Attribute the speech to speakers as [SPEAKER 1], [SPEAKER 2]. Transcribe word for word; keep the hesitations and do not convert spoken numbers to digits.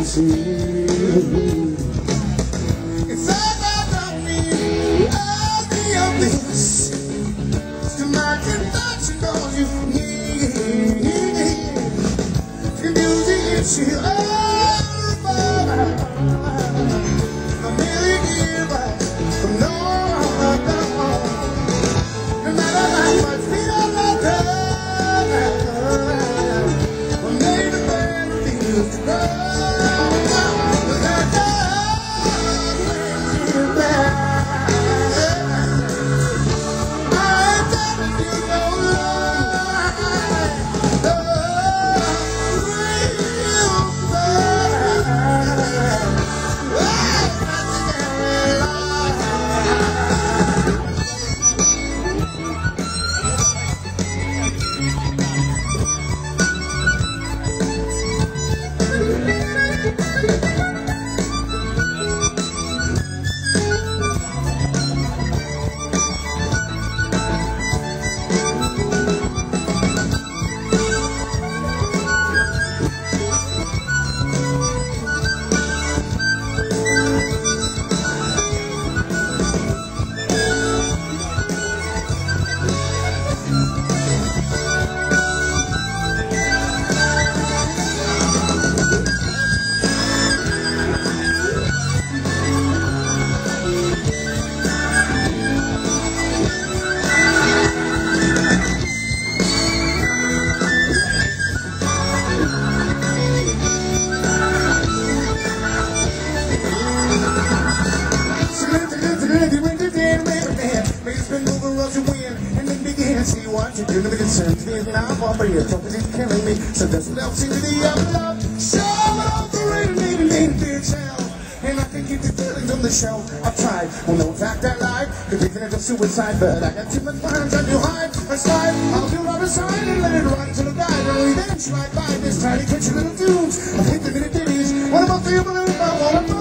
[SPEAKER 1] see. It's all about me, all the obvious. Tonight can touch it all you need. The music is here, all about. The million years back from no one down. No matter how much we don't know time, we'll make the best things to go. See what you do to me, concerns me, and I'm on your troubles is killing me. So there's no seem to be of love. So I'm operating, need to be a child. And I can keep the feelings on the show. I've tried, well, no fact I lied. Could be thinking of suicide, but I got too much plans. I do hide or slide. I'll do rubber sign and let it run till I die. Don't revenge right by this tiny kitchen little dudes. I hate the minute ditties. What about the balloon? I wanna